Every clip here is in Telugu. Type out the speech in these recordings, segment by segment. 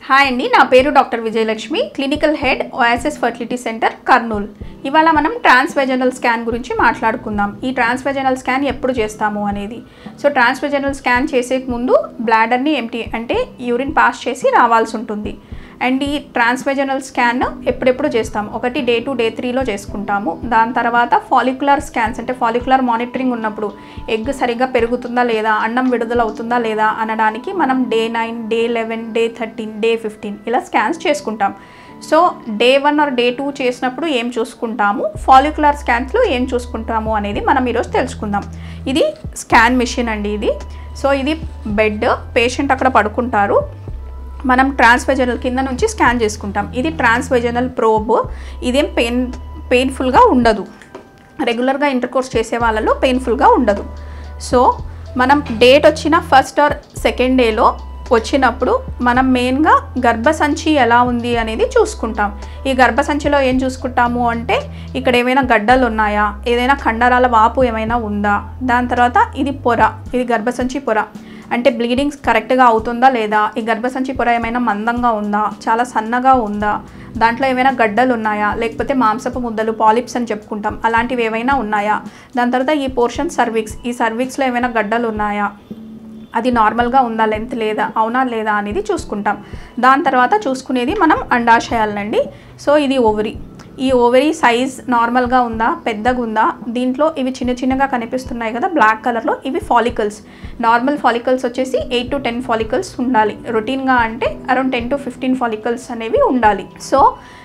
హాయ్ అండి, నా పేరు doctor Vijayalakshmi, clinical head Oasis fertility centre Kurnool. ఇవాళ మనం ట్రాన్స్వెజనల్ స్కాన్ గురించి మాట్లాడుకుందాం. ఈ ట్రాన్స్వెజనల్ స్కాన్ ఎప్పుడు చేస్తాము అనేది. సో ట్రాన్స్వెజనల్ స్కాన్ చేసే ముందు బ్లాడర్ని ఎంటీ అంటే యూరిన్ పాస్ చేసి రావాల్సి ఉంటుంది. అండ్ ఈ ట్రాన్స్వెజనల్ స్కాన్ ఎప్పుడెప్పుడు చేస్తాము, ఒకటి డే 2 డే 3లో చేసుకుంటాము. దాని తర్వాత ఫాలిక్యులర్ స్కాన్స్ అంటే ఫాలిక్యులర్ మానిటరింగ్ ఉన్నప్పుడు ఎగ్ సరిగ్గా పెరుగుతుందా లేదా, అన్నం విడుదల అవుతుందా లేదా అనడానికి మనం డే 9 డే 11 డే 13 డే 15 ఇలా స్కాన్స్ చేసుకుంటాం. సో డే 1 ఆర్ డే 2 చేసినప్పుడు ఏం చూసుకుంటాము, ఫాలిక్యులర్ స్కాన్స్లో ఏం చూసుకుంటాము అనేది మనం ఈరోజు తెలుసుకుందాం. ఇది స్కాన్ మిషన్ అండి ఇది. సో ఇది బెడ్, పేషెంట్ అక్కడ పడుకుంటారు, మనం ట్రాన్స్వెజనల్ కింద నుంచి స్కాన్ చేసుకుంటాం. ఇది ట్రాన్స్వెజనల్ ప్రోబ్. ఇదేం పెయిన్ఫుల్గా ఉండదు, రెగ్యులర్గా ఇంటర్కోర్స్ చేసే వాళ్ళలో పెయిన్ఫుల్గా ఉండదు. సో మనం డేట్ వచ్చిన ఫస్ట్ ఆర్ సెకండ్ డేలో వచ్చినప్పుడు మనం మెయిన్గా గర్భసంచి ఎలా ఉంది అనేది చూసుకుంటాం. ఈ గర్భసంచిలో ఏం చూసుకుంటాము అంటే ఇక్కడ ఏమైనా గడ్డలు ఉన్నాయా, ఏదైనా కండరాల వాపు ఏమైనా ఉందా, దాని తర్వాత ఇది పొర, ఇది గర్భసంచి పొర అంటే బ్లీడింగ్స్ కరెక్ట్గా అవుతుందా లేదా, ఈ గర్భసంచి పొర ఏమైనా మందంగా ఉందా, చాలా సన్నగా ఉందా, దాంట్లో ఏమైనా గడ్డలు ఉన్నాయా, లేకపోతే మాంసపు ముద్దలు పాలిప్స్ అని చెప్పుకుంటాం అలాంటివి ఏమైనా ఉన్నాయా. దాని తర్వాత ఈ పోర్షన్ సర్విక్స్, ఈ సర్విక్స్లో ఏమైనా గడ్డలు ఉన్నాయా, అది నార్మల్గా ఉందా, లెంత్ లేదా, అవునా లేదా అనేది చూసుకుంటాం. దాని తర్వాత చూసుకునేది మనం అండాశయాలనండి. సో ఇది ఓవరీ, ఈ ఓవరీ సైజ్ నార్మల్గా ఉందా, పెద్దగా ఉందా, దీంట్లో ఇవి చిన్న చిన్నగా కనిపిస్తున్నాయి కదా బ్లాక్ కలర్లో, ఇవి ఫాలికల్స్. నార్మల్ ఫాలికల్స్ వచ్చేసి 8 to 10 ఫాలికల్స్ ఉండాలి. రొటీన్గా అంటే అరౌండ్ 10 to 15 ఫాలికల్స్ అనేవి ఉండాలి. సో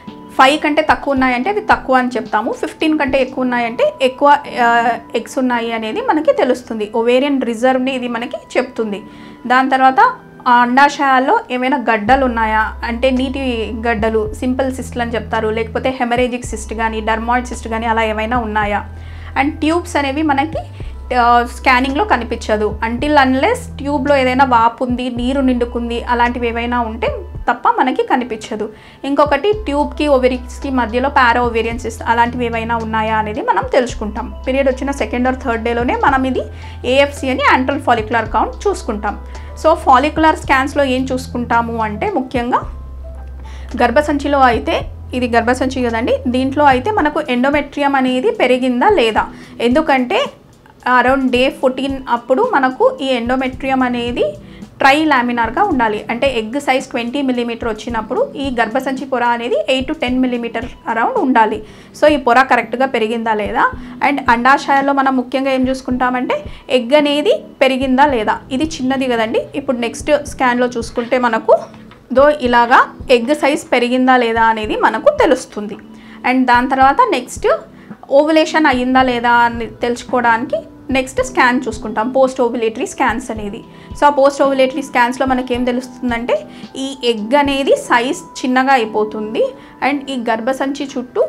5 కంటే తక్కువ ఉన్నాయంటే అవి తక్కువ అని చెప్తాము, 15 కంటే ఎక్కువ ఉన్నాయంటే ఎక్కువ ఎగ్స్ ఉన్నాయి అనేది మనకి తెలుస్తుంది. ఓవేరియన్ రిజర్వ్ని ఇది మనకి చెప్తుంది. దాని తర్వాత ఆ అండాశయాల్లో ఏమైనా గడ్డలు ఉన్నాయా అంటే నీటి గడ్డలు, సింపుల్ సిస్ట్లు అని చెప్తారు, లేకపోతే హెమరేజిక్ సిస్ట్ కానీ డర్మాయిడ్ సిస్ట్ కానీ అలా ఏమైనా ఉన్నాయా. అండ్ ట్యూబ్స్ అనేవి మనకి స్కానింగ్లో కనిపించదు అంటిల్ అన్లెస్ ట్యూబ్లో ఏదైనా వాపు ఉంది, నీరు నిండుకుంది అలాంటివి ఏవైనా ఉంటే తప్ప మనకి కనిపించదు. ఇంకొకటి ట్యూబ్కి ఓవరీస్కి మధ్యలో పారా ఓవేరియన్ సిస్ట్ అలాంటివి ఏవైనా ఉన్నాయా అనేది మనం తెలుసుకుంటాం. పీరియడ్ వచ్చిన సెకండ్ ఆర్ థర్డ్ డేలోనే మనం ఇది ఏఎఫ్సి అని యాంట్రల్ ఫాలిక్యులర్ కౌంట్ చూసుకుంటాం. సో ఫాలిక్యులర్ స్కాన్స్లో ఏం చూసుకుంటాము అంటే ముఖ్యంగా గర్భసంచిలో అయితే, ఇది గర్భసంచి కదండి, దీంట్లో అయితే మనకు ఎండోమెట్రియం అనేది పెరిగిందా లేదా. ఎందుకంటే అరౌండ్ డే 14 అప్పుడు మనకు ఈ ఎండోమెట్రియం అనేది ట్రై లామినార్గా ఉండాలి. అంటే ఎగ్ సైజ్ 20 mm వచ్చినప్పుడు ఈ గర్భసంచి పొర అనేది 8 to 10 mm అరౌండ్ ఉండాలి. సో ఈ పొర కరెక్ట్గా పెరిగిందా లేదా. అండ్ అండాశయాల్లో మనం ముఖ్యంగా ఏం చూసుకుంటామంటే ఎగ్ అనేది పెరిగిందా లేదా. ఇది చిన్నది కదండి, ఇప్పుడు నెక్స్ట్ స్కాన్లో చూసుకుంటే మనకు ఇలాగా ఎగ్ సైజ్ పెరిగిందా లేదా అనేది మనకు తెలుస్తుంది. అండ్ దాని తర్వాత నెక్స్ట్ ఓవులేషన్ అయ్యిందా లేదా అని తెలుసుకోవడానికి నెక్స్ట్ స్కాన్ చూసుకుంటాం, పోస్ట్ ఓవులేటరీ స్కాన్స్ అనేది. సో ఆ పోస్ట్ ఓవులేటరీ స్కాన్స్లో మనకేం తెలుస్తుందంటే ఈ ఎగ్ అనేది సైజ్ చిన్నగా అయిపోతుంది అండ్ ఈ గర్భసంచి చుట్టూ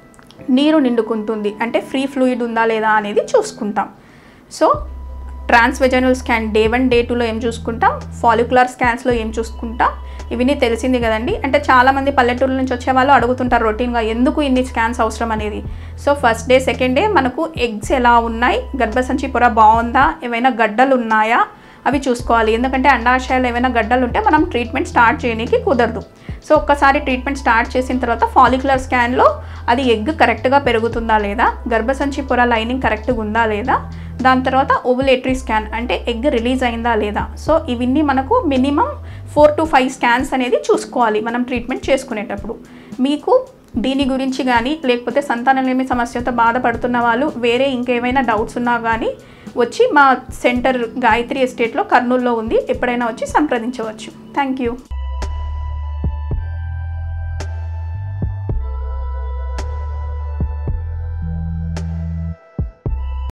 నీరు నిండుకుంటుంది, అంటే ఫ్రీ ఫ్లూయిడ్ ఉందా లేదా అనేది చూసుకుంటాం. So transvaginal scan day 1 day 2లో ఏం చూసుకుంటాం, ఫాలిక్యులర్ స్కాన్స్లో ఏం చూసుకుంటాం, ఇవన్నీ తెలిసింది కదండి. అంటే చాలామంది పల్లెటూరు నుంచి వచ్చే వాళ్ళు అడుగుతుంటారు రొటీన్గా ఎందుకు ఇన్ని స్కాన్స్ అవసరం అనేది. So first day second day మనకు ఎగ్స్ ఎలా ఉన్నాయి, గర్భసంచి పొర బాగుందా, ఏమైనా గడ్డలు ఉన్నాయా అవి చూసుకోవాలి. ఎందుకంటే అండాశయాలు ఏమైనా గడ్డలు ఉంటే మనం ట్రీట్మెంట్ స్టార్ట్ చేయడానికి కుదరదు. సో ఒక్కసారి ట్రీట్మెంట్ స్టార్ట్ చేసిన తర్వాత ఫాలిక్యులర్ స్కాన్లో అది ఎగ్ కరెక్ట్గా పెరుగుతుందా లేదా, గర్భసంచి పొర లైనింగ్ కరెక్ట్గా ఉందా లేదా, దాని తర్వాత ఓవులేటరీ స్కాన్ అంటే ఎగ్ రిలీజ్ అయిందా లేదా. సో ఇవన్నీ మనకు మినిమం 4 to 5 స్కాన్స్ అనేది చూసుకోవాలి మనం ట్రీట్మెంట్ చేసుకునేటప్పుడు. మీకు దీని గురించి కానీ లేకపోతే సంతానలేమి సమస్యతో బాధపడుతున్న వాళ్ళు వేరే ఇంకేమైనా డౌట్స్ ఉన్నా కానీ వచ్చి మా సెంటర్ గాయత్రి ఎస్టేట్లో కర్నూలులో ఉంది, ఎప్పుడైనా వచ్చి సంప్రదించవచ్చు. Thank you.